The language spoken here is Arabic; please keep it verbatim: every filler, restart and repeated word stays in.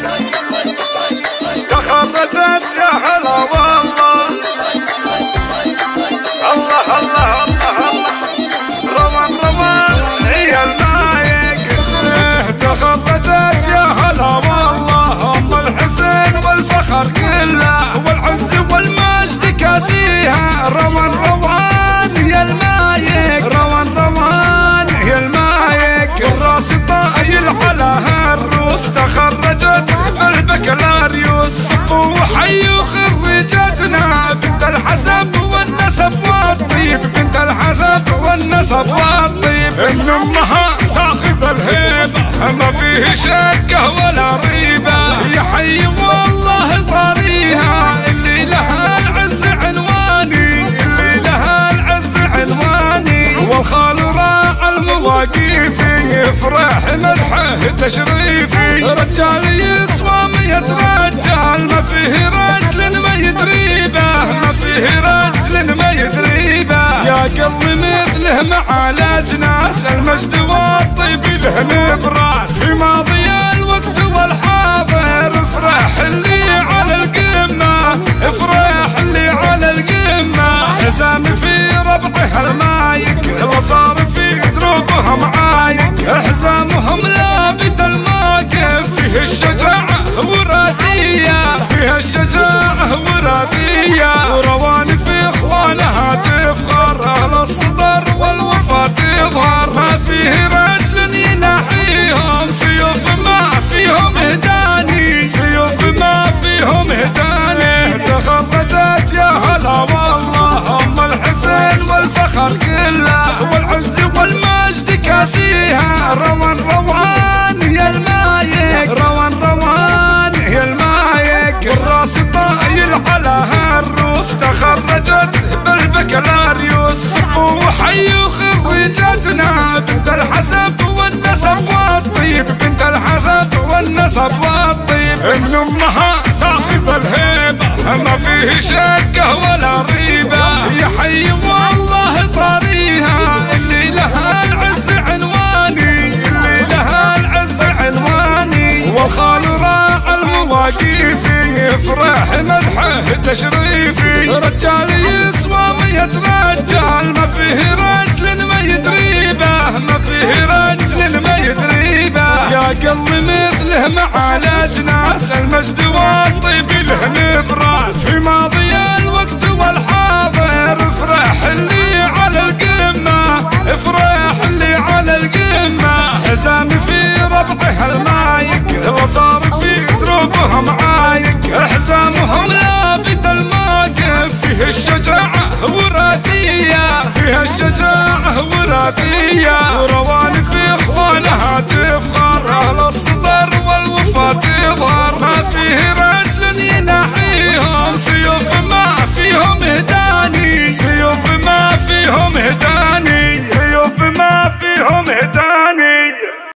تخرجت يا هلا والله. الله الله الله الله روان روان هي المايق. تخرجت يا هلا والله ام الحسين والفخر كله والعز والمجد كاسيها. روان روان هي المايق، روان روان هي المايق. الراس طايل على هالروس تخرجت بالبكالوريوس. صفوا وحيوا خريجتنا بنت الحسب والنسب والطيب، بنت الحسب والنسب والطيب. ان امها تاخذ الهيبه ما فيه شكه ولا ريبه. يا حي والله طاريها اللي لها العز عنواني، اللي لها العز عنواني. والخال راعى المواقيفي يفرح مدحه تشريفي. رجال يسوى مية رجال ما فيه رجل ما يدريبه، ما فيه رجل ما يدريبه. يا قلبي مثله مع الاجناس المجد والطيب له نبراس. في ماضي الوقت والحاضر افرح اللي على القمه، افرح اللي على القمه. حزام في ربعها المايق الوصار في دروبها معايق. حزامهم لابد الماكب فيه الشجاعة وراثية، فيها الشجاعة وراثية. وروان في اخوانها تفخر اهل الصدر والوفا تظهر. ما فيه رجل يناحيهم سيوف ما فيهم هداني، سيوف ما فيهم هداني. تخرجت يا هلا والله ام الحسين والفخر كله والعز والمجد كاسيها. روان روان هي المايق، روان روان هي المايق. الراس طايل على هالروس تخرجت بالبكالوريوس. صفوا وحيوا خريجتنا بنت الحسب والنسب والطيب، بنت الحسب والنسب والطيب. ان امها تاخذ الهيبه ما فيه شكه ولا ريبه. يا حي والله طاريها اللي لها العز عنواني، اللي لها العز عنواني. والخال راعى المواقيفي يفرح مدحه تشريفي. رجال يسوى مية رجال ما فيه رجل ما يدريبه، ما فيه رجل ما يدريبه. يا قلبي مثله مع الاجناس المجد والطيب له نبراس. في ماضي الوقت والحاضر افرح اللي على القمه، افرح اللي على القمه. حزام في ربعها المايق الوصار في دروبها معايق. حزامهم لابد الماكب فيه الشجاعة وراثية، فيها الشجاعة وراثية. وروان